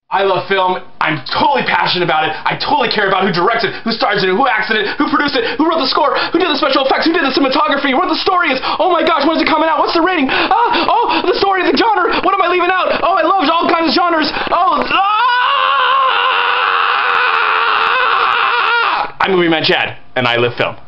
I love film. I'm totally passionate about it. I totally care about who directs it, who stars in it, who acts in it, who produced it, who wrote the score, who did the special effects, who did the cinematography, what the story is. Oh my gosh, when is it coming out? What's the rating? Oh, the story, the genre. What am I leaving out? Oh, I love all kinds of genres. I'm MovieManCHAD, and I live film.